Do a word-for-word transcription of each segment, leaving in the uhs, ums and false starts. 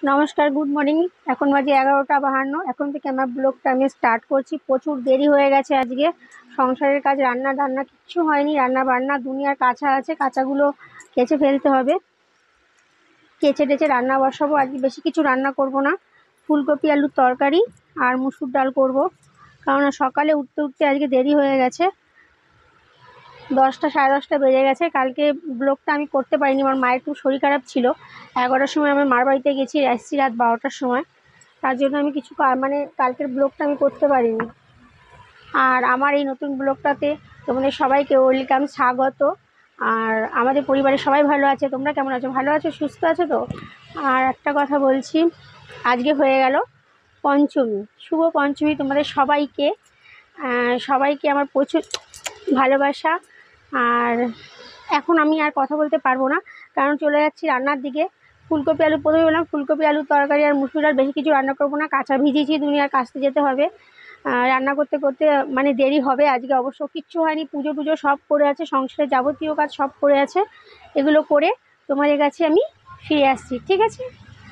নমস্কার, good morning. এখন বাজে এগারোটা বাহান্ন। এখন থেকে আমার ব্লগটা আমি স্টার্ট করছি। প্রচুর দেরি হয়ে গেছে আজকে। সংসারের কাজ, রান্না ধান্না কিচ্ছু হয়নি। রান্না বান্না দুনিয়ার কাঁচা আছে, কাঁচাগুলো কেচে ফেলতে হবে। কেচে টেচে রান্না বসাবো। আজকে বেশি কিছু রান্না করব না, ফুলকপি আলুর তরকারি আর মুসুর ডাল করব। কারণ সকালে উঠতে উঠতে আজকে দেরি হয়ে গেছে, দশটা সাড়ে দশটা বেজে গেছে। কালকে ব্লগটা আমি করতে পারিনি, আমার মায়ের খুব শরীর খারাপ ছিল। এগারোটার সময় আমার মার বাড়িতে গেছি, আসছি রাত বারোটার সময়। তার জন্য আমি কিছু মানে কালকের ব্লগটা আমি করতে পারিনি। আর আমার এই নতুন ব্লগটাতে তোমাদের সবাইকে ওয়েলকাম, স্বাগত। আর আমাদের পরিবারের সবাই ভালো আছে। তোমরা কেমন আছো? ভালো আছো, সুস্থ আছো তো? আর একটা কথা বলছি, আজকে হয়ে গেল পঞ্চমী। শুভ পঞ্চমী তোমাদের সবাইকে। সবাইকে আমার প্রচুর ভালোবাসা। আর এখন আমি আর কথা বলতে পারবো না, কারণ চলে যাচ্ছি রান্নার দিকে। ফুলকপি আলু প্রথমে বললাম, ফুলকপি আলু তরকারি আর মুসুর ডাল। বেশি কিছু রান্না করবো না, কাঁচা ভিজিয়েছি, দুনিয়ার কাচতে যেতে হবে। রান্না করতে করতে মানে দেরি হবে। আজকে অবশ্য কিচ্ছু হয়নি, পুজো টুজো সব করে আছে, সংসারের যাবতীয় কাজ সব করে আছে। এগুলো করে তোমাদের কাছে আমি ফিরে আসছি, ঠিক আছে?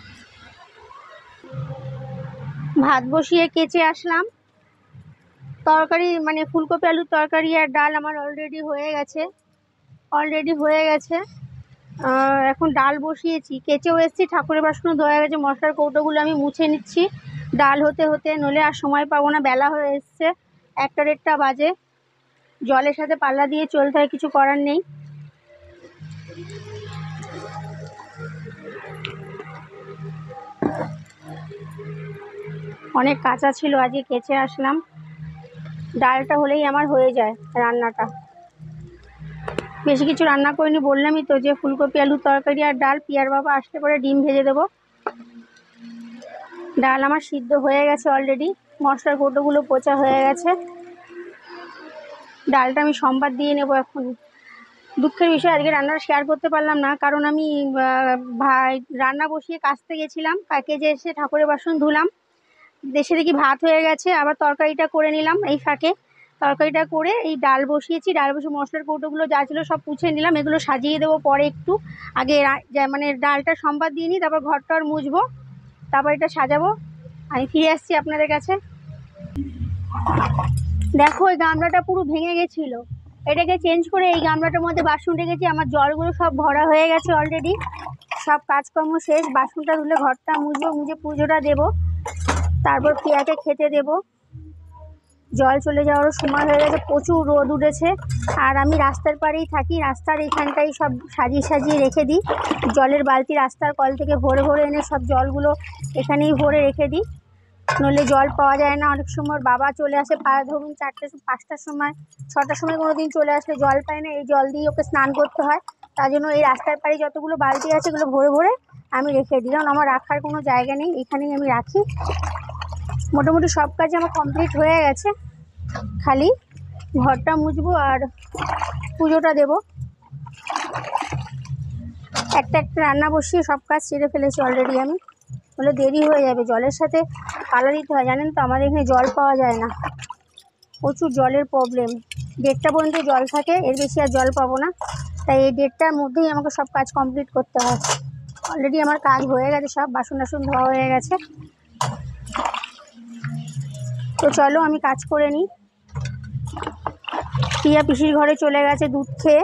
ভাত বসিয়ে কেচে আসলাম। তরকারি মানে ফুলকপি আলুর তরকারি আর ডাল আমার অলরেডি হয়ে গেছে অলরেডি হয়ে গেছে এখন ডাল বসিয়েছি, কেচেও এসেছি, ঠাকুরের বাসনও ধোয়া গেছে। মশলার কৌটোগুলো আমি মুছে নিচ্ছি ডাল হতে হতে, নইলে আর সময় পাবো না। বেলা হয়ে এসছে, একটা দেড়টা বাজে। জলের সাথে পাল্লা দিয়ে চলতে হয়, কিছু করার নেই। অনেক কাঁচা ছিল, আজকে কেচে আসলাম। ডালটা হলেই আমার হয়ে যায় রান্নাটা। বেশি কিছু রান্না করিনি, বললামই তো যে ফুলকপি আলুর তরকারি আর ডাল। পিয়ার বাবা আসতে পরে ডিম ভেজে দেবো। ডাল আমার সিদ্ধ হয়ে গেছে অলরেডি, মশলার কৌটোগুলো পোচা হয়ে গেছে। ডালটা আমি সম্বাদ দিয়ে নেব এখন। দুঃখের বিষয়, আজকে রান্নাটা শেয়ার করতে পারলাম না, কারণ আমি ভাই রান্না বসিয়ে কাচতে গেছিলাম। কাকে যে এসে ঠাকুরের বাসন ধুলাম, দেশে দেখি ভাত হয়ে গেছে। আবার তরকারিটা করে নিলাম এই ফাঁকে। তরকারিটা করে এই ডাল বসিয়েছি। ডাল বসে মশলার কৌটোগুলো যা ছিল সব পুছে নিলাম। এগুলো সাজিয়ে দেবো পরে একটু। আগে মানে ডালটা সম্বাদ দিয়ে নিই, তারপর ঘরটার মুছবো, তারপর এটা সাজাবো। আমি ফিরে আসছি আপনাদের কাছে। দেখো, ওই গামলাটা পুরো ভেঙে গেছিল, এটাকে চেঞ্জ করে এই গামলাটার মধ্যে বাসন রেখেছি। আমার জলগুলো সব ভরা হয়ে গেছে অলরেডি, সব কাজকর্ম শেষ। বাসনটা ধুলে ঘরটা মুছবো, মুছে পুজোটা দেবো, তারপর পিয়াকে খেতে দেবো। জল চলে যাওয়ারও সময় হয়ে গেছে, প্রচুর রোদ উঠেছে। আর আমি রাস্তার পাড়েই থাকি, রাস্তার এইখানটাই সব সাজিয়ে সাজিয়ে রেখে দিই। জলের বালতি রাস্তার কল থেকে ভরে ভরে এনে সব জলগুলো এখানেই ভরে রেখে দিই, নইলে জল পাওয়া যায় না। অনেক সময় বাবা চলে আসে পাড়া, ধরুন চারটে পাঁচটার সময়, ছটার সময় কোনো দিন চলে আসলে জল পায় না, এই জল দিয়ে ওকে স্নান করতে হয়। তার জন্য এই রাস্তার পাড়ে যতগুলো বালতি আছে এগুলো ভরে ভরে আমি রেখে দিই, কারণ আমার রাখার কোনো জায়গা নেই, এখানেই আমি রাখি। মোটামুটি সব কাজ আমার কমপ্লিট হয়ে গেছে, খালি ঘরটা মুছবো আর পুজোটা দেবো। একটা একটা রান্না বসিয়ে সব কাজ সেরে ফেলেছি অলরেডি আমি, বলে দেরি হয়ে যাবে। জলের সাথে পালা দিতে হয়, জানেন তো আমাদের এখানে জল পাওয়া যায় না, প্রচুর জলের প্রবলেম। দেড়টা পর্যন্ত জল থাকে, এর বেশি আর জল পাবো না। তাই এই দেড়টার মধ্যেই আমাকে সব কাজ কমপ্লিট করতে হয়। অলরেডি আমার কাজ হয়ে গেছে, সব বাসন টাসন ধোয়া হয়ে গেছে। তো চলো আমি কাজ করে নিই। পিয়া পিসির ঘরে চলে গেছে দুধ খেয়ে।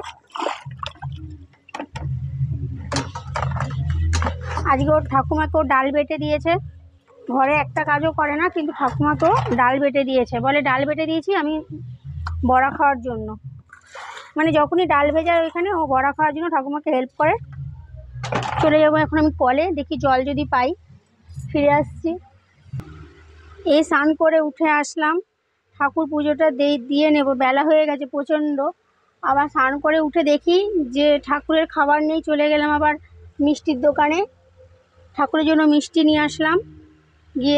আজকে ওর ঠাকুমাকেও ডাল বেটে দিয়েছে, ঘরে একটা কাজও করে না, কিন্তু ঠাকুমাকেও ডাল বেটে দিয়েছে। বলে ডাল বেটে দিয়েছি আমি বড়া খাওয়ার জন্য, মানে যখনই ডাল ভেজায় ওইখানে ও বড়া খাওয়ার জন্য ঠাকুমাকে হেল্প করে। চলে যাবো এখন আমি কলে, দেখি জল যদি পাই। ফিরে আসছি। এই স্নান করে উঠে আসলাম, ঠাকুর পুজোটা দিয়ে নেব, বেলা হয়ে গেছে প্রচণ্ড। আবার স্নান করে উঠে দেখি যে ঠাকুরের খাবার নেই, চলে গেলাম আবার মিষ্টির দোকানে, ঠাকুরের জন্য মিষ্টি নিয়ে আসলাম। গিয়ে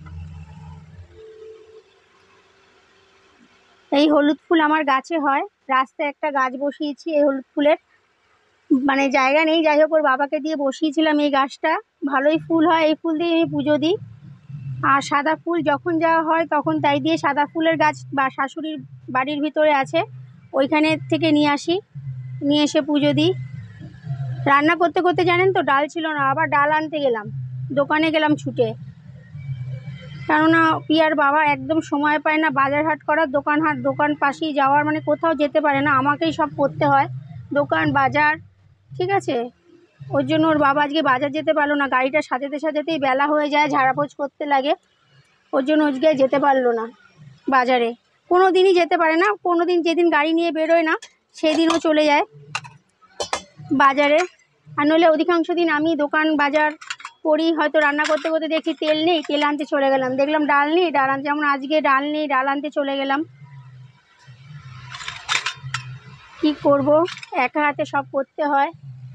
এই হলুদ ফুল আমার গাছে হয়, রাস্তায় একটা গাছ বসিয়েছি এই হলুদ ফুলের, মানে জায়গা নেই, যাই হোক ওর বাবাকে দিয়ে বসিয়েছিলাম এই গাছটা। ভালোই ফুল হয়, এই ফুল দিয়ে আমি পুজো দিই। আর সাদা ফুল যখন যাওয়া হয় তখন তাই দিয়ে, সাদা ফুলের গাছ বা শাশুড়ির বাড়ির ভিতরে আছে, ওইখানে থেকে নিয়ে আসি, নিয়ে এসে পুজো দিই। রান্না করতে করতে জানেন তো ডাল ছিল না, আবার ডাল আনতে গেলাম। দোকানে গেলাম ছুটে, কেননা পিয়ার বাবা একদম সময় পায় না বাজার হাট করার, দোকান হাট দোকান পাশেই যাওয়ার, মানে কোথাও যেতে পারে না, আমাকেই সব করতে হয়, দোকান বাজার, ঠিক আছে। ওর জন্য ওর বাবা আজকে বাজার যেতে পারলো না, গাড়িটা সাজাতে সাজাতেই বেলা হয়ে যায়, ঝাড়াপোছ করতে লাগে, ওর জন্য আজকে যেতে পারলো না বাজারে। কোনো দিনই যেতে পারে না, কোনো দিন যেদিন গাড়ি নিয়ে বেরোয় না সেদিনও চলে যায় বাজারে, আর নইলে অধিকাংশ দিন আমি দোকান বাজার করি। হয়তো রান্না করতে করতে দেখি তেল নেই, তেল আনতে চলে গেলাম, দেখলাম ডাল নেই, ডাল আনতে, যেমন আজকে ডাল নেই, ডাল আনতে চলে গেলাম। কি করব, একা হাতে সব করতে হয়,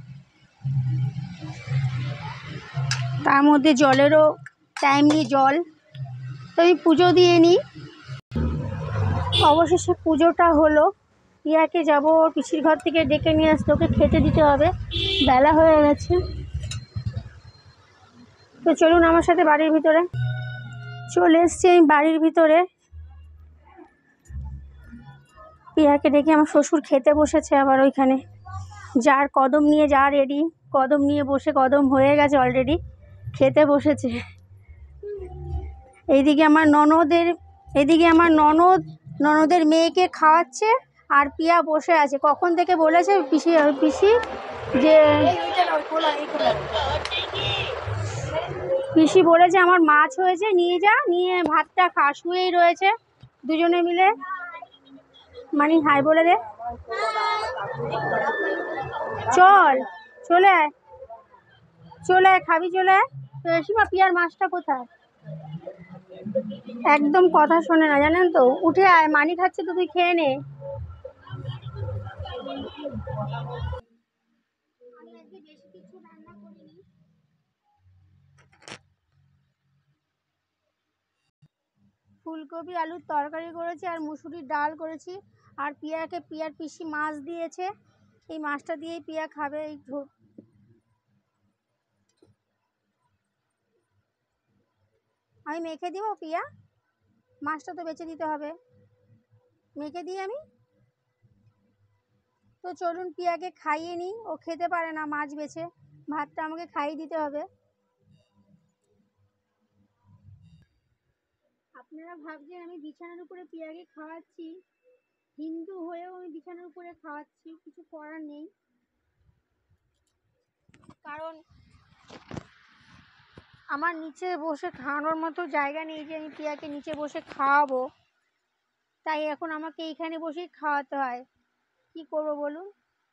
তার মধ্যে জলেরও টাইমলি জল, তো আমি পুজো দিয়ে নিই। অবশেষে পুজোটা হলো, পিয়াকে যাবো ওর পিসির ঘর থেকে ডেকে নিয়ে আসতে, ওকে খেতে দিতে হবে, বেলা হয়ে গেছে। তো চলুন আমার সাথে বাড়ির ভিতরে। চলে এসছি আমি বাড়ির ভিতরে, পিয়াকে ডেকে আমার শ্বশুর খেতে বসেছে আবার ওইখানে, যার কদম নিয়ে যা রেডি, কদম নিয়ে বসে, কদম হয়ে গেছে অলরেডি, খেতে বসেছে। এইদিকে আমার ননদের এদিকে আমার ননদ ননদের মেয়েকে খাওয়াচ্ছে, আর পিয়া বসে আছে, কখন থেকে বলেছে পিসি পিসি যে পিসি বলেছে আমার মাছ হয়েছে, নিয়ে যা, নিয়ে ভাতটা খা, শুয়েই রয়েছে দুজনে মিলে। মানি হাই বলে দে, চল চলে আয়, চলে আয়, খাবি চলে আয়। তো এসিমা পিয়ার মাছটা কোথায়, একদম কথা শোনে না জানেন তো, উঠে আয়, মানি খাচ্ছে তো তুই খেয়ে নে। ফুলকপি আলুর তরকারি করেছি আর মুসুরির ডাল করেছি, আর পিয়াকে পিয়ার পিসি মাছ দিয়েছে, এই মাছটা দিয়েই পিয়া খাবে। এই আমি মেখে দিব, পিয়া মাছটা তো বেছে দিতে হবে, মেখে দিই আমি। তো চলুন পিয়াকে খাইয়ে নিই, ও খেতে পারে না মাছ বেছে, ভাতটা আমাকে খাইয়ে দিতে হবে। আপনারা ভাবছেন আমি বিছানার উপরে পিয়াকে খাওয়াচ্ছি, হিন্দু হয়েও আমি বিছানার উপরে খাওয়াচ্ছি, কিছু করার নেই, কারণ আমার নিচে বসে খাওয়ানোর মতো জায়গা নেই যে আমি পিয়াকে নিচে বসে খাওয়াবো, তাই এখন আমাকে এইখানে বসেই খাওয়াতে হয়। কি করবো বলুন,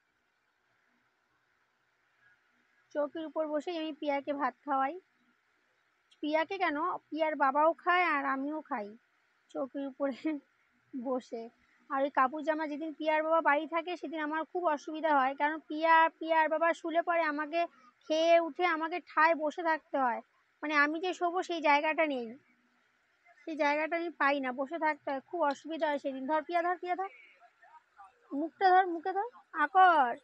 চৌকির উপর বসেই আমি পিয়াকে ভাত খাওয়াই, পিয়াকে কেন, পিয়ার বাবাও খায় আর আমিও খাই চৌকির উপরে বসে। আর ওই কাপড় জামা যেদিন পিয়ার বাবা বাড়ি থাকে সেদিন আমার খুব অসুবিধা হয়, কারণ পিয়া পিয়ার বাবা শুলে পরে আমাকে খেয়ে উঠে আমাকে ঠায় বসে থাকতে হয়, মানে আমি যে শোবো সেই জায়গাটা নেই, সেই জায়গাটা আমি পাই না, বসে থাকতে হয়, খুব অসুবিধা হয় সেদিন। ধর পিয়া, ধর পিয়া, ধর মুখটা, ধর মুখে ধর, আকর,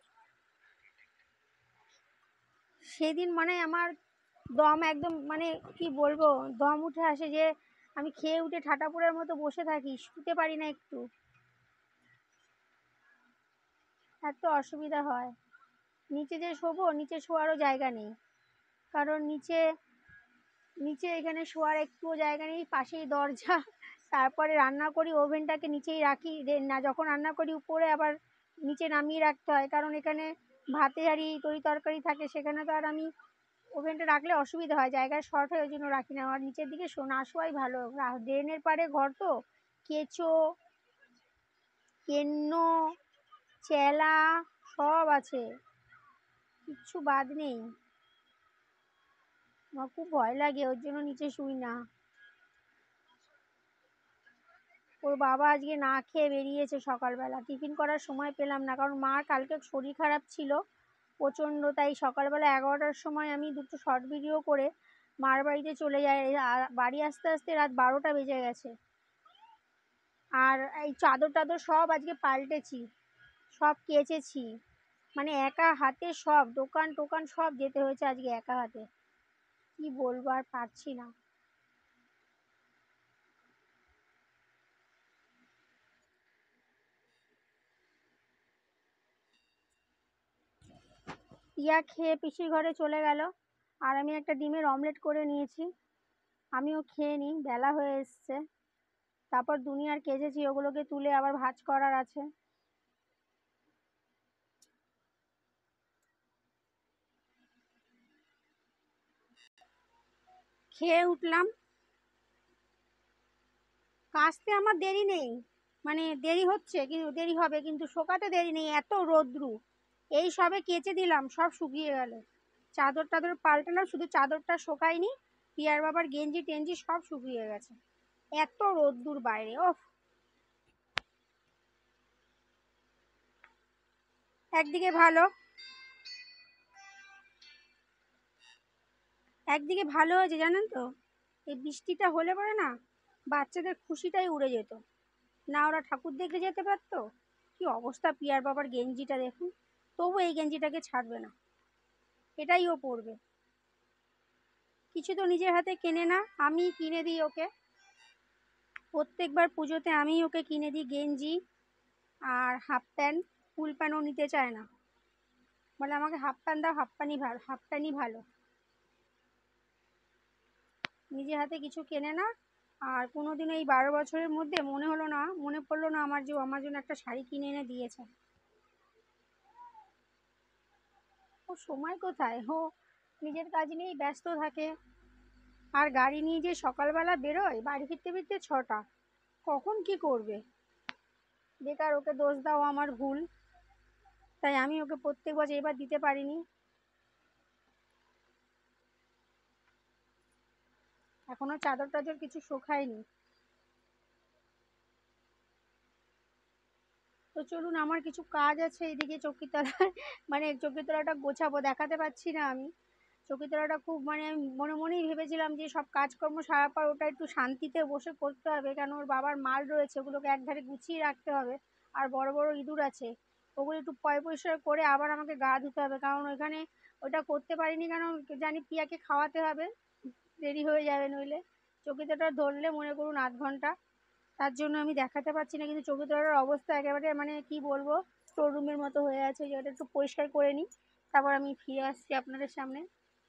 সেদিন মানে আমার দম একদম, মানে কি বলবো, দম উঠে আসে যে আমি খেয়ে উঠে ঠাটাপুরের মতো বসে থাকি, শুতে পারি না একটু, এত অসুবিধা হয়। নিচে যে শোবো, নিচে শোয়ারও জায়গা নেই, কারণ নিচে নিচে এখানে শোয়ার একটুও জায়গা নেই, পাশেই দরজা, তারপরে রান্না করি ওভেনটাকে নিচেই রাখি, না যখন রান্না করি উপরে আবার নিচে নামিয়ে রাখতে হয়, কারণ এখানে ভাতে হাঁড়ি তরি তরকারি থাকে, সেখানে তো আর আমি ওভেনটা রাখলে অসুবিধা হয়, জায়গায় শর্ট হয়, ওই জন্য রাখি না। আমার নিচের দিকে না শোয়াই ভালো, ড্রেনের পাড়ে ঘর তো, কেঁচো কেন্ন চেলা সব আছে, কিচ্ছু বাদ নেই, আমার খুব ভয় লাগে, ওর জন্য নিচে শুই না। ওর বাবা আজকে না খেয়ে বেরিয়েছে সকালবেলা, টিফিন করার সময় পেলাম না, কারণ মার কালকে শরীর খারাপ ছিল প্রচণ্ড, তাই সকালবেলা এগারোটার সময় আমি দুটো শর্ট ভিডিও করে মার বাড়িতে চলে যাই, বাড়ি আসতে আসতে রাত বারোটা বেজে গেছে। আর এই চাদর টাদর সব আজকে পাল্টেছি, সব কেচেছি, মানে একা হাতে সব দোকান টোকান সব যেতে হয়েছে আজকে একা হাতে, কি বলবো, আর পারছি না। পিয়া খেয়ে পিসির ঘরে চলে গেল, আর আমি একটা ডিমের অমলেট করে নিয়েছি, আমিও খেয়ে নিই, বেলা হয়ে এসছে। তারপর দুনিয়ার কেজেছি, ওগুলোকে তুলে আবার ভাঁজ করার আছে। খেয়ে উঠলাম, কাচতে আমার দেরি নেই, মানে দেরি হচ্ছে কিন্তু দেরি হবে, কিন্তু শোকাতে দেরি নেই, এত রোদ্রু। এই সবে কেচে দিলাম, সব শুকিয়ে গেল। চাদর টাদর পাল্টালাম, শুধু চাদরটা শোকায়নি, পিয়ার বাবার গেঞ্জি টেঞ্জি সব শুকিয়ে গেছে, এত রোদ্দুর বাইরে। ওফ, একদিকে ভালো একদিকে ভালো হয়েছে জানেন তো, এই বৃষ্টিটা হলে পরে না বাচ্চাদের খুশিটাই উড়ে যেত, না ওরা ঠাকুর দেখতে যেতে পারতো। কি অবস্থা পিয়ার বাবার গেঞ্জিটা দেখুন, তবু এই গেঞ্জিটাকে ছাড়বে না, এটাই ও পরবে। কিছু তো নিজের হাতে কেনে না, আমি কিনে দিই ওকে, প্রত্যেকবার পুজোতে আমি ওকে কিনে দিই গেঞ্জি আর হাফ প্যান্ট। ফুল প্যান্টও নিতে চায় না, বলে আমাকে হাফ প্যান্ট দাও, হাফ প্যান্টই ভালো, হাফ প্যান্টই ভালো। নিজে হাতে কিছু কেনে না। আর কোনোদিনও এই বারো বছরের মধ্যে মনে হলো না, মনে পড়লো না আমার যে ও আমার জন্য একটা শাড়ি কিনে এনে দিয়েছে। ও সময় কোথায়, ও নিজের কাজ নিয়েই ব্যস্ত থাকে। আর গাড়ি নিয়ে যে সকালবেলা বেরোয়, বাড়ি ফিরতে ফিরতে ছটা, কখন কি করবে। বেকার ওকে দোষ দাও, আমার ভুল। তাই আমি ওকে প্রত্যেক বছর, এবার দিতে পারিনি, এখনো চাদর টাদর কিছু শোকায়নি। তো চলুন, আমার কিছু কাজ আছে এদিকে চৌকির তলায়, মানে চৌকির তলাটা গোছাবো, দেখাতে পাচ্ছি না আমি। চৌকির তলাটা খুব, মানে আমি মনে মনেই ভেবেছিলাম যে সব কাজকর্ম সারার পর ওটা একটু শান্তিতে বসে করতে হবে, কেন ওর বাবার মাল রয়েছে, ওগুলোকে একধারে গুছিয়ে রাখতে হবে। আর বড় বড় ইঁদুর আছে, ওগুলো একটু পয় পরিষ্কার করে আবার আমাকে গা ধুতে হবে, কারণ ওইখানে ওটা করতে পারিনি, কারণ জানি পিয়াকে খাওয়াতে হবে, দেরি হয়ে যাবে নইলে। চৌকিদারটা ধরলে মনে করুন আধ ঘন্টা, তার জন্য আমি দেখাতে পারছি না। কিন্তু চৌকিদারের অবস্থা একেবারে, মানে কি বলবো, স্টোর রুমের মতো হয়ে আছে। যেটা একটু পরিষ্কার করে নিই, তারপর আমি ফিরে আসছি আপনাদের সামনে।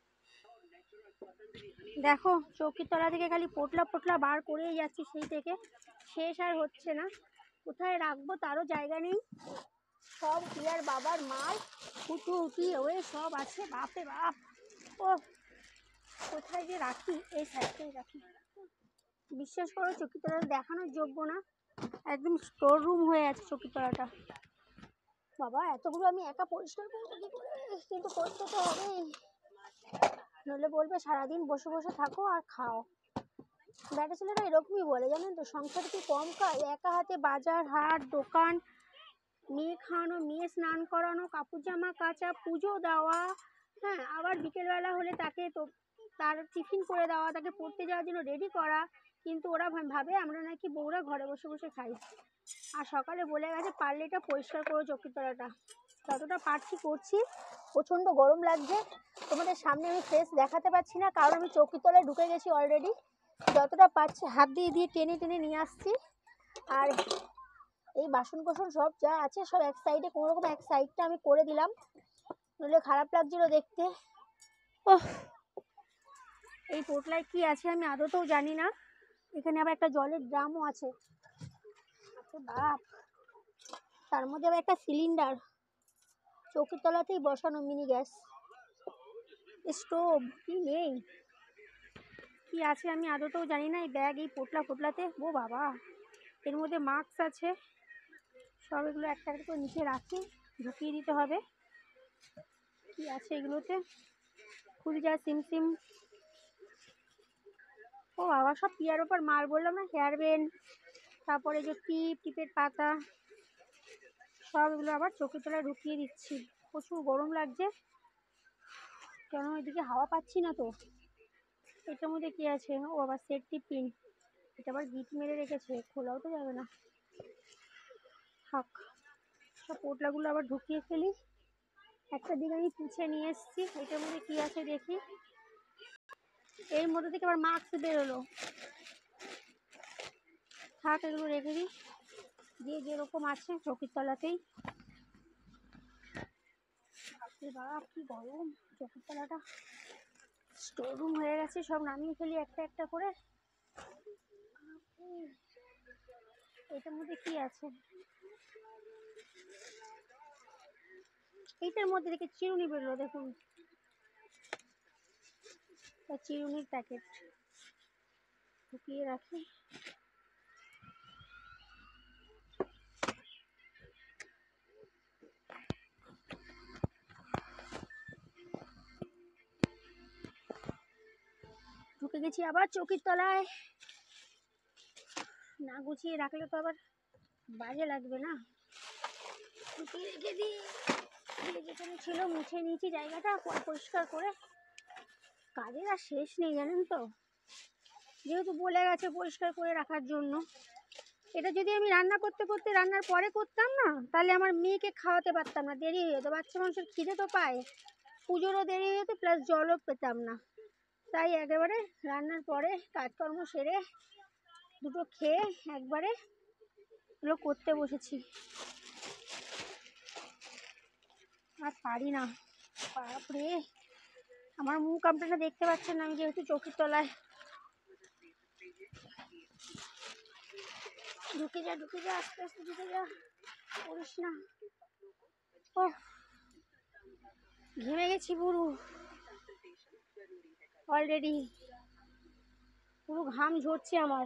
দেখো, চৌকির তলা থেকে খালি পোটলা পোটলা বার করেই যাচ্ছি, সেই থেকে শেষ আর হচ্ছে না। কোথায় রাখবো তারও জায়গা নেই, সব পিয়ার বাবার মাল উঠু উঠি ওয়ে সব আছে, বাপরে বাপ। ও কোথায় যে রাখি, এই সাইডটাই রাখি। বিশ্বাস করো চৌকির তলাটা দেখানোর যোগ্য না, একদম স্টোর রুম হয়ে আছে চৌকির তলাটা। বাবা, এতগুলো আমি একা পরিষ্কার করবো কি করে, কিন্তু করতে তো হবে, নইলে বলবে সারাদিন বসে বসে থাকো আর খাও। ব্যাটা ছেলেরা এরকমই বলে জানেন তো, সংসার কি কম কাজ, একা হাতে বাজার হাট দোকান, মেয়ে খাওয়ানো, মেয়ে স্নান করানো, কাপড় জামা কাচা, পুজো দেওয়া, হ্যাঁ, আবার বিকেলবেলা হলে তাকে তো তার টিফিন করে দেওয়া, তাকে পড়তে যাওয়ার জন্য রেডি করা। কিন্তু ওরা ভাবে আমরা নাকি বউরা ঘরে বসে বসে খাই। আর সকালে বলে গেছে পারলে এটা পরিষ্কার করো চৌকির তলাটা, যতটা পারছি করছি। প্রচণ্ড গরম লাগছে, তোমাদের সামনে আমি ফেস দেখাতে পারছি না, কারণ আমি চৌকির তলায় ঢুকে গেছি অলরেডি। যতটা পারছি হাত দিয়ে দিয়ে টেনে টেনে নিয়ে আসছি। আর এই বাসন কোসন সব যা আছে সব এক সাইডে, কোনোরকম এক সাইডটা আমি করে দিলাম, নইলে খারাপ লাগছিল দেখতে। ওহ, এই পোটলায় কি আছে আমি আদতেও জানি না। এখানে আবার একটা জলের ড্রামও আছে, বাপ, তার মধ্যে আবার একটা সিলিন্ডার, চৌকির তলাতেই বসানো মিনি গ্যাস স্টোভ, কি নেই কি আছে আমি আদতেও জানি না। এই ব্যাগ, এই পোটলা পোটলাতে, ও বাবা, এর মধ্যে মাস্ক আছে, সব এগুলো একটা একটা করে নিচে রাখি, ঢুকিয়ে দিতে হবে। কি আছে এগুলোতে, ফুলজা, সিমসিম, ও বাবা, সব পিয়ার ওপর মাল, বললাম না, হেয়ার ব্যান্ড, তারপরে যে টিপ, টিপের পাতা, সব এগুলো আবার চৌকির তলায় ঢুকিয়ে দিচ্ছি। প্রচুর গরম লাগছে, কেন এদিকে হাওয়া পাচ্ছি না তো। এটার মধ্যে কি আছে, ও আবার সেফটি পিন, এটা আবার গিট মেরে রেখেছে, খোলাও তো যাবে না, থাক। সব পোটলাগুলো আবার ঢুকিয়ে ফেলি। একটা দিন আমি পুছে নিয়ে এসেছি, এটার মধ্যে কি আছে দেখি। এর মধ্যে থেকে আবার মাস্ক বেরোলো, থাক, এগুলো রেখে দিই, যে যেরকম আছে চৌকির তলাতেই। বাপ কি গরম চৌকির তলাটা। স্টোর রুম হয়ে গেছে, সব নামিয়ে ফেলি একটা একটা করে। এটার মধ্যে কি আছে? এইটার মধ্যে দেখে চিরুনি বেরোলো, দেখুন চিরুনির প্যাকেট ঢুকিয়ে রাখি। ঢুকে গেছি আবার চৌকির তলায়। না গুছিয়ে রাখলে তো আবার বাজে লাগবে না, গুছিয়ে রেখে দিই। যেখানে ছিল মুছে নিয়েছি জায়গাটা পরিষ্কার করে। কাজের আর শেষ নেই জানেন তো, যেহেতু বলে গেছে পরিষ্কার করে রাখার জন্য। এটা যদি আমি রান্না করতে করতে রান্নার পরে করতাম না, তাহলে আমার মেয়েকে খাওয়াতে পারতাম না, দেরি হয়ে যেত। বাচ্চা মানুষের খিদে তো পায়, পুজোরও দেরি হয়ে যেত, প্লাস জলও পেতাম না। তাই একেবারে রান্নার পরে কাজকর্ম সেরে দুটো খেয়ে একবারে এগুলো করতে বসেছি। আর পারি না, বাপরে। আমার মুখ আপনারা দেখতে পাচ্ছেন না, আমি যেহেতু চৌকির তলায়। ঢুকে যা ঢুকে যা আস্তে আস্তে ঢুকে যা, করিস না। ও ঘেমে গেছি পুরো, অলরেডি পুরো ঘাম ঝরছে আমার।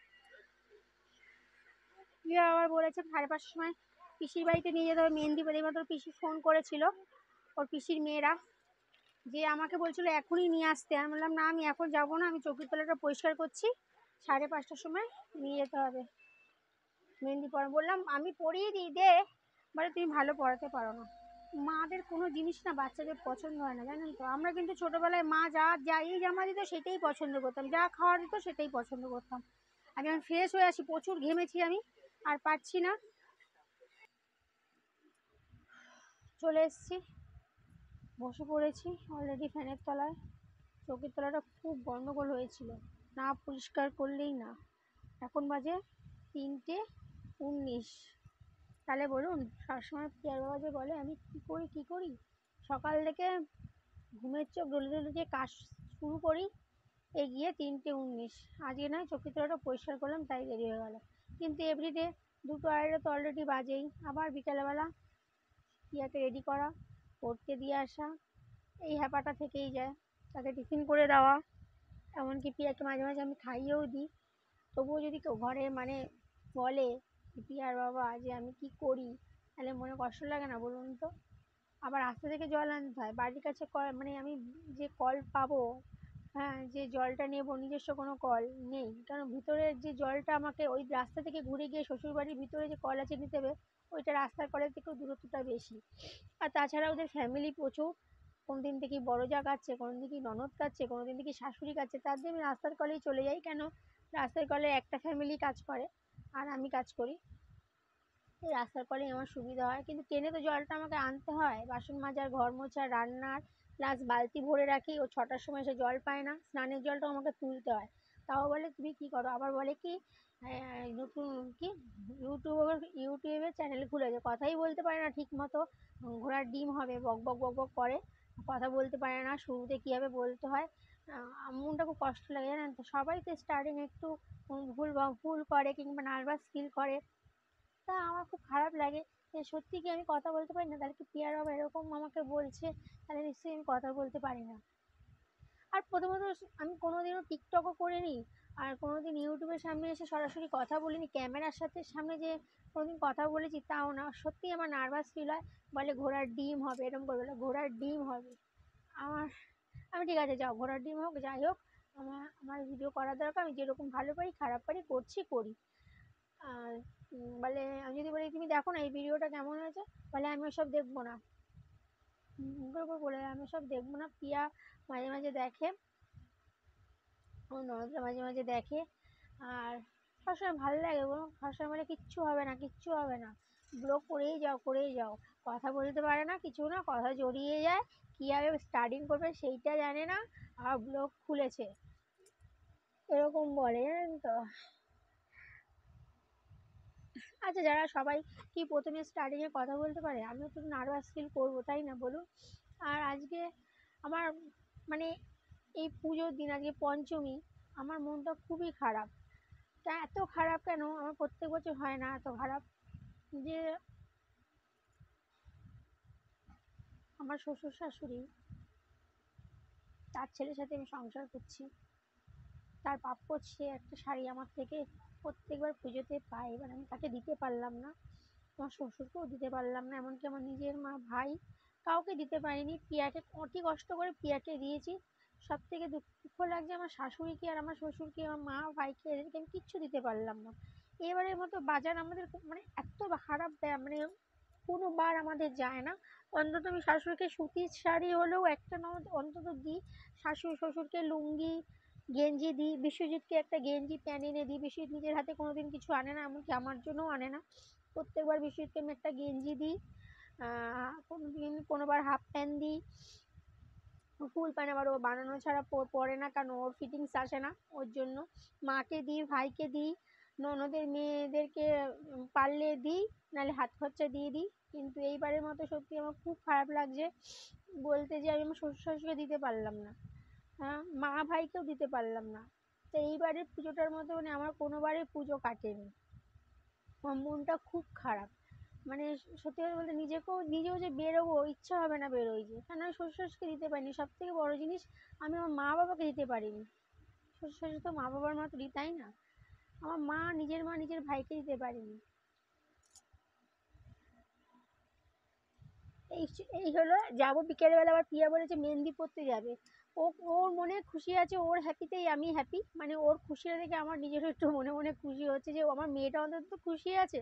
প্রিয়া আবার বলেছে সাড়ে পাঁচটার সময় পিসির বাড়িতে নিয়ে যেতে হবে মেহেন্দি পরে। এবার তোর পিসি ফোন করেছিল, ওর পিসির মেয়েরা, যে আমাকে বলছিল এখনই নিয়ে আসতে। আমি বললাম না, আমি এখন যাবো না, আমি চৌকির তলাটা পরিষ্কার করছি, সাড়ে পাঁচটার সময় নিয়ে যেতে হবে মেহেন্দি পড়া। বললাম আমি পড়িয়ে দিই দে, বলে তুমি ভালো পড়াতে পারো না। মাদের কোনো জিনিস না বাচ্চাদের পছন্দ হয় না জানেন তো। আমরা কিন্তু ছোটোবেলায় মা যা যা এই জামা দিত সেটাই পছন্দ করতাম, যা খাওয়া দিত সেটাই পছন্দ করতাম। আগে আমি ফ্রেশ হয়ে আসি, প্রচুর ঘেমেছি আমি, আর পারছি না। চলে এসছি, বসে পড়েছি অলরেডি ফ্যানের তলায়। চৌকির তলাটা খুব গন্ডগোল হয়েছিল, না পরিষ্কার করলেই না। এখন বাজে তিনটে উনিশ। তাহলে বলুন, সবসময় পিয়ার বাবা যে বলে আমি কী করি কী করি, সকাল থেকে ঘুমের চোখ ডলে ডলে যে কাজ শুরু করি, এগিয়ে তিনটে উনিশ। আজকে নয় চৌকির তলাটা পরিষ্কার করলাম তাই দেরি হয়ে গেল। কিন্তু এভরিডে দুটো আড়াইটা তো অলরেডি বাজেই। আবার বিকেলবেলা পিয়াকে রেডি করা, পড়তে দিয়ে আসা, এই হ্যাপাটা থেকেই যায়। তাকে টিফিন করে দেওয়া, এমনকি পিয়াকে মাঝে মাঝে আমি খাইয়েও দিই। তবুও যদি কেউ ঘরে মানে বলে পিয়ার বাবা যে আমি কি করি, তাহলে মনে কষ্ট লাগে না বলুন তো। আবার রাস্তা থেকে জল আনতে হয়, বাড়ির কাছে কল মানে আমি যে কল পাবো, হ্যাঁ যে জলটা নেবো, নিজস্ব কোনো কল নেই। কারণ ভিতরের যে জলটা আমাকে ওই রাস্তা থেকে ঘুরে গিয়ে শ্বশুরবাড়ির ভিতরে যে কল আছে নিতে হবে, ওইটা রাস্তার কলের থেকেও দূরত্বটা বেশি। আর তাছাড়া ওদের ফ্যামিলি প্রচুর, কোনো দিন থেকে বড় যা কাচ্ছে, কোনো দিন কি ননদ কাচ্ছে, কোনো দিন থেকে শাশুড়ি কাচ্ছে। তার দিয়ে আমি রাস্তার কলেই চলে যাই। কেন, রাস্তার কলে একটা ফ্যামিলি কাজ করে আর আমি কাজ করি, এই রাস্তার কলেই আমার সুবিধা হয়। কিন্তু ট্রেনে তো জলটা আমাকে আনতে হয়, বাসন মাজার, ঘর মোছার, রান্নার, প্লাস বালতি ভরে রাখি। ও ছটার সময় এসে জল পায় না, স্নানের জলটাও আমাকে তুলতে হয়। তাও বলে তুমি কী করো, আবার বলে কি নতুন কি ইউটিউবের ইউটিউবের চ্যানেল খুলেছে, কথাই বলতে পারে না ঠিক মতো, ঘোড়ার ডিম হবে, বক বক বক বক করে, কথা বলতে পারে না, শুরুতে কীভাবে বলতে হয়। মনটা খুব কষ্ট লাগে জানেন তো। সবাই তো স্টার্টিং একটু ভুল ভুল করে কিংবা নার্ভাস ফিল করে, তা আমার খুব খারাপ লাগে যে সত্যি কি আমি কথা বলতে পারি না। তাহলে কি পিয়ার বাবা এরকম আমাকে বলছে, তাহলে নিশ্চয়ই আমি কথা বলতে পারি না। আর প্রথমত আমি কোনোদিনও টিকটকও করিনি, আর কোনোদিন ইউটিউবের সামনে এসে সরাসরি কথা বলিনি, ক্যামেরার সাথে সামনে যে কোনোদিন কথা বলেছি তাও না। সত্যিই আমার নার্ভাস ফিল হয়। বলে ঘোড়ার ডিম হবে, এরকম করে বলে ঘোড়ার ডিম হবে। আমার আমি ঠিক আছে যাও ঘোড়ার ডিম হোক যাই হোক, আমার আমার ভিডিও করার দরকার, আমি যেরকম ভালো পারি খারাপ পারি করছি করি। আর বলে আমি যদি বলি তুমি দেখো না এই ভিডিওটা কেমন হয়েছে, বলে আমি ওসব দেখবো না, মুখের উপর বলে আমি ওসব দেখবো না। পিয়া মাঝে মাঝে দেখে, আমার ননদরা মাঝে মাঝে দেখে, আর সবসময় ভালো লাগে বলো। সবসময় বলে কিচ্ছু হবে না কিচ্ছু হবে না, ব্লগ করেই যাও করেই যাও। কথা বলতে পারে না, কিছু না, কথা জড়িয়ে যায়, কীভাবে স্টার্টিং করবে সেইটা জানে না, আর ব্লগ খুলেছে এরকম বলে জানেন তো। আচ্ছা যারা সবাই কি প্রথমে স্টার্টিংয়ে কথা বলতে পারে, আমিও তো নার্ভাস ফিল করবো তাই না বলুন। আর আজকে আমার মানে এই পুজোর দিন আজকে পঞ্চমী, আমার মনটা খুবই খারাপ। তা এত খারাপ কেন, আমার প্রত্যেক বছর হয় না এত খারাপ, যে আমার শ্বশুর শাশুড়ি, তার ছেলের সাথে আমি সংসার করছি, তার প্রাপ্য সে একটা শাড়ি আমার থেকে প্রত্যেকবার পুজোতে পায়, এবার আমি তাকে দিতে পারলাম না, আমার শ্বশুরকেও দিতে পারলাম না, এমনকি আমার নিজের মা ভাই কাউকে দিতে পারিনি। পিয়াকে অতি কষ্ট করে পিয়াকে দিয়েছি। সব থেকে দুঃখ লাগছে আমার শাশুড়িকে আর আমার শ্বশুরকে, আমার মা ভাইকে, এদেরকে আমি কিচ্ছু দিতে পারলাম না। এবারের মতো বাজার আমাদের মানে এত খারাপ মানে কোনোবার আমাদের যায় না। অন্তত আমি শাশুড়িকে সুতির শাড়ি হলেও একটা না অন্তত দিই, শাশুড়ি শ্বশুরকে লুঙ্গি গেঞ্জি দিই, বিশ্বজিৎকে একটা গেঞ্জি প্যান্ট এনে দিই। বিশ্বজিৎ নিজের হাতে কোনোদিন কিছু আনে না, এমনকি আমার জন্যও আনে না। প্রত্যেকবার বিশ্বজিৎকে আমি একটা গেঞ্জি দিই, কোনো দিন কোনোবার হাফ প্যান্ট দিই। ফুল প্যান্ট আবার ও বানানো ছাড়া পরে না, কারণ ওর ফিটিংস আসে না, ওর জন্য। মাকে দিই, ভাইকে দিই, ননদের মেয়েদেরকে পারলে দিই, নাহলে হাত খরচা দিয়ে দিই। কিন্তু এইবারের মতো সত্যি আমার খুব খারাপ লাগছে বলতে, যে আমি আমার শ্বশুর শাশুড়িকে দিতে পারলাম না, হ্যাঁ মা ভাইকেও দিতে পারলাম না। তো এইবারের পুজোটার মতো মানে আমার কোনোবারে পুজো কাটেনি, আমার মনটা খুব খারাপ। মানে সত্যি কথা বলতে নিজেকেও নিজেও যে বেরোবো ইচ্ছা হবে না বেরোই, যে কেন আমি শ্বশুর শাশুড়িকে দিতে পারিনি। সব থেকে বড়ো জিনিস, আমি আমার মা বাবাকে দিতে পারিনি। শ্বশুর শাশুড়ি তো মা বাবার মতোই, তাই না? আমার মা, নিজের মা নিজের ভাইকে দিতে পারিনি। এই এই হলো, যাবো বিকেলবেলা। আবার প্রিয়া বলেছে মেহেন্দি পড়তে যাবে, ও ওর মনে খুশি আছে, ওর হ্যাপিতেই আমি হ্যাপি। মানে ওর খুশিটা দেখে আমার নিজেরও একটু মনে মনে খুশি হচ্ছে, যে আমার মেয়েটা অন্তত খুশি আছে।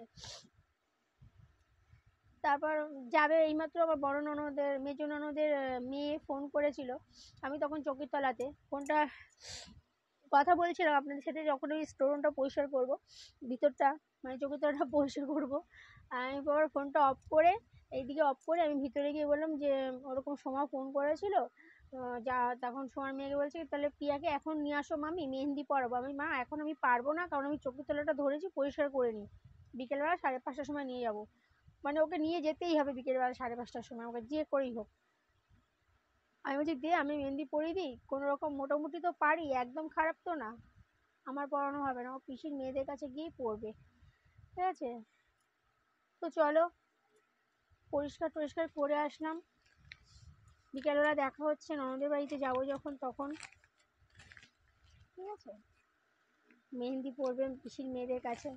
তারপর যাবে এইমাত্র আমার বড় ননদের মেজো ননদের মেয়ে ফোন করেছিল, আমি তখন চৌকির তলাতে ফোনটা কথা বলছিলাম আপনাদের সাথে, যখন ওই স্টোররুমটা পরিষ্কার করবো, ভিতরটা মানে চৌকির তলাটা পরিষ্কার করবো, আমি পর ফোনটা অফ করে এইদিকে অফ করে আমি ভিতরে গিয়ে বললাম যে ওরকম সময় ফোন করেছিল, যা তখন সোমার মেয়েকে বলছে তাহলে প্রিয়াকে এখন নিয়ে আসো মামি, মেহেন্দি পরাবো। আমি মা এখন আমি পারবো না, কারণ আমি চৌকির তলাটা ধরেছি, পরিষ্কার করে নিই, বিকেলবেলা সাড়ে পাঁচটার সময় নিয়ে যাবো। মানে ওকে নিয়ে যেতেই হবে বিকেলবেলা সাড়ে পাঁচটার সময়, ওকে যে করেই হোক। আমি বলছি দে আমি মেহেন্দি পরিয়ে দিই, কোনো রকম মোটামুটি তো পারি, একদম খারাপ তো না, আমার পড়ানো হবে না, ও পিসির মেয়েদের কাছে গিয়েই পড়বে, ঠিক আছে? তো চলো পরিষ্কার টরিষ্কার করে আসলাম, বিকেলবেলা দেখা হচ্ছে, ননদের বাড়িতে যাবো যখন তখন, ঠিক আছে? মেহেন্দি পরবে পিসির মেয়েদের কাছে।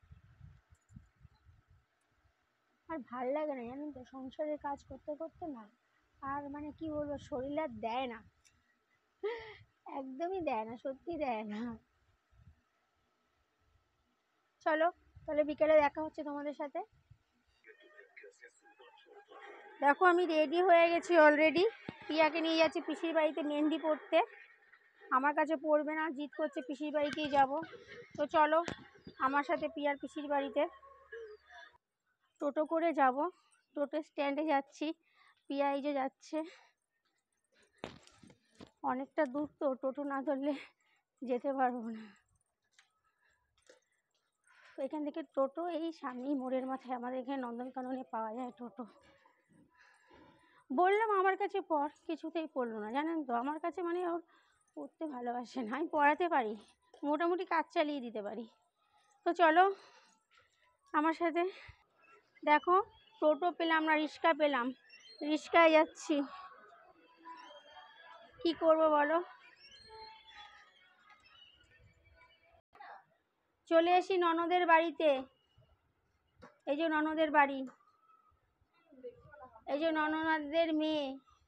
আর ভাল লাগে না জানেন তো, সংসারের কাজ করতে করতে না আর মানে কি বলবো, শরীর আর দেয় না, একদমই দেয় না, সত্যি দেয় না। চলো তাহলে বিকেলে দেখা হচ্ছে তোমাদের সাথে। দেখো আমি রেডি হয়ে গেছি অলরেডি, প্রিয়াকে নিয়ে যাচ্ছি পিসির বাড়িতে মেহেন্দি পড়তে, আমার কাছে পড়বে না, জিদ করছে পিসির বাড়িতেই যাব। তো চলো আমার সাথে প্রিয়ার পিসির বাড়িতে। টোটো করে যাব, টোটো স্ট্যান্ডে যাচ্ছি, প্রিয়া এই যে যাচ্ছে, অনেকটা দূর তো, টোটো না ধরলে যেতে পারবো না। এখান থেকে টোটো এই সামনেই মোড়ের মাথায়, আমাদের এখানে নন্দনকাননে পাওয়া যায় টোটো। বললাম আমার কাছে পড়, কিছুতেই পড়লো না জানেন তো, আমার কাছে মানে ওর পড়তে ভালোবাসে না। আমি পড়াতে পারি, মোটামুটি কাজ চালিয়ে দিতে পারি। তো চলো আমার সাথে। দেখো টোটো পেলাম না, রিক্সা পেলাম, রিক্সায় যাচ্ছি, কি করব বলো। চলে এসি ননদের বাড়িতে, এই যে ননদের বাড়ি, এই যে ননদের মেয়ে,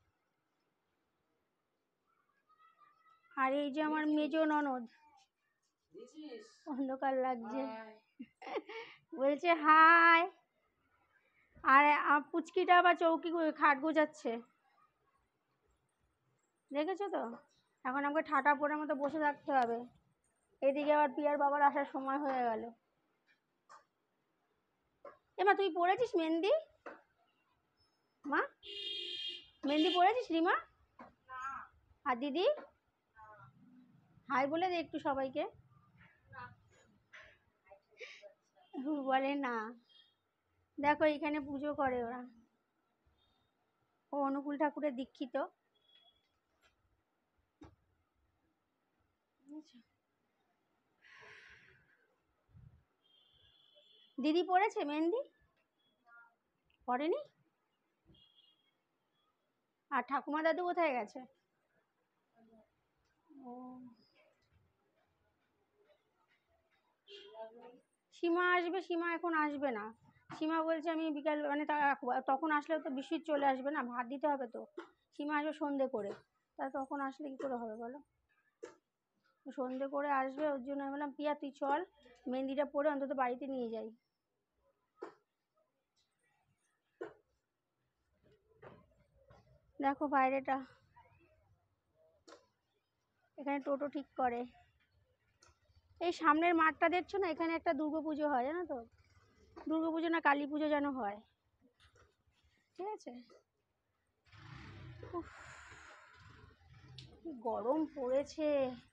আর এই যে আমার মেজো ননদ, অন্ধকার লাগছে, বলছে হাই। আর পুচকিটা আবার চৌকি খাট গোছাচ্ছে, দেখেছো তো? এখন আমাকে ঠাটা পড়ার মতো বসে থাকতে হবে। এদিকে আবার পিয়ার বাবার আসার সময় হয়ে গেল। এমা তুই পড়েছিস মেহেন্দি? মা মেহেন্দি পড়েছিস রিমা? আর দিদি হাই বলে দে একটু সবাইকে। বলে না। দেখো এখানে পুজো করে ওরা, ও অনুকূল ঠাকুরের দীক্ষিত। দিদি পড়েছে মেহেন্দি? পড়েনি? আর ঠাকুমা দাদু কোথায় গেছে? ও, সীমা আসবে। সীমা এখন আসবে না। সীমা বলছে আমি বিকাল মানে তখন আসলে তো বিশ্বজিৎ চলে আসবে না, ভাত দিতে হবে তো। সীমা আসবে সন্ধে করে, তা তখন আসলে কি করে হবে বলো? সন্ধে করে আসবে, ওর জন্য আমি বললাম পিয়া তুই চল মেহেন্দিটা পরে অন্তত বাড়িতে নিয়ে যাই। দেখো বাইরেটা, এখানে টোটো ঠিক করে। এই সামনের মাঠটা দেখছো না, এখানে একটা দুর্গা পুজো হয় জানো তো, দুর্গা পুজো না কালী পুজো যেন হয়, ঠিক আছে। কি গরম পড়েছে।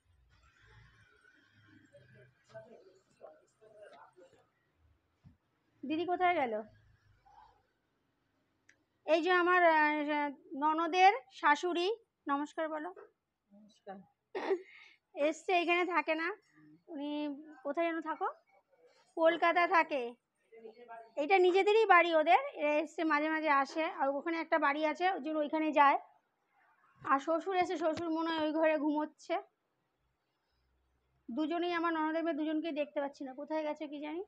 দিদি কোথায় গেল? এই যে আমার ননদের শাশুড়ি, নমস্কার বলো। নমস্কার। এসছে, এখানে থাকে না উনি, কোথায় যেন থাকো, কলকাতায় থাকে। এটা নিজেদেরই বাড়ি ওদের, এরা এসছে মাঝে মাঝে আসে, আর ওখানে একটা বাড়ি আছে ওই জন্য ওইখানে যায়। আর শ্বশুর এসে, শ্বশুর মনে হয় ওই ঘরে ঘুমোচ্ছে। দুজনেই আমার ননদের মেয়ে, দুজনকেই দেখতে পাচ্ছি না, কোথায় গেছে কি জানি।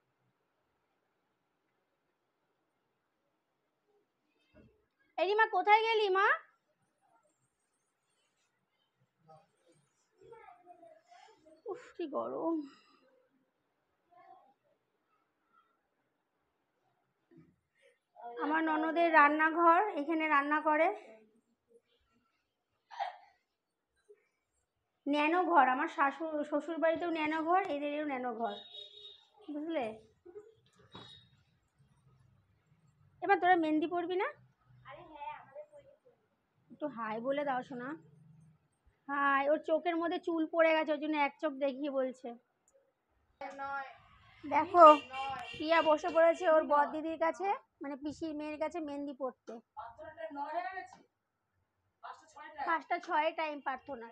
এই মা কোথায় গেলি মা? উফ কি গরম। আমার ননদের রান্নাঘর, এখানে রান্না করে। ন্যানো ঘর, আমার শাশুর শ্বশুর বাড়িতেও ন্যানো ঘর, এদেরও ন্যানো ঘর, বুঝলে। এবার তোরা মেহেন্দি পরবি না? একটু হাই বলে দাও শোনা। হাই। ওর চোখের মধ্যে চুল পড়ে গেছে, ওই জন্য এক চোখ দেখিয়ে বলছে। দেখো পিয়া বসে পড়েছে ওর বর দিদির কাছে, মানে পিসির মেয়ের কাছে মেহেন্দি পড়তে। পাঁচটা ছয় টাইম প্রার্থনা।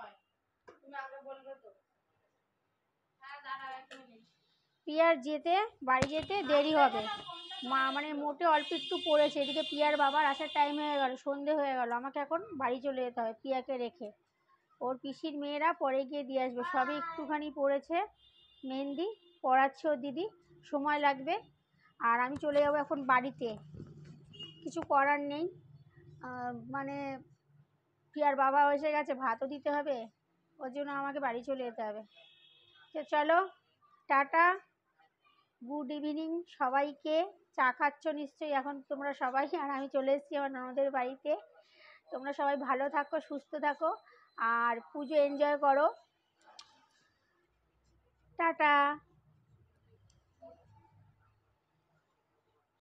পিয়ার যেতে, বাড়ি যেতে দেরি হবে, মা মানে মোটে অল্প একটু পড়েছে। এদিকে পিয়ার বাবার আসার টাইম হয়ে গেল, সন্ধে হয়ে গেল, আমাকে এখন বাড়ি চলে যেতে হবে পিয়াকে রেখে। ওর পিসির মেয়েরা পরে গিয়ে দিয়ে আসবে, সবই একটুখানি পড়েছে মেহেন্দি, পড়াচ্ছে ওর দিদি, সময় লাগবে। আর আমি চলে যাবো এখন বাড়িতে, কিছু করার নেই, মানে পিয়ার বাবা এসে গেছে, ভাতও দিতে হবে, ওর জন্য আমাকে বাড়ি চলে যেতে হবে। চলো টাটা, গুড ইভিনিং সবাইকে। চা খাচ্ছ নিশ্চয়ই এখন তোমরা সবাই, আর আমি চলে এসেছি আমার ননদের বাড়িতে। তোমরা সবাই ভালো থাকো, সুস্থ থাকো, আর পুজো এনজয় করো। টাটা।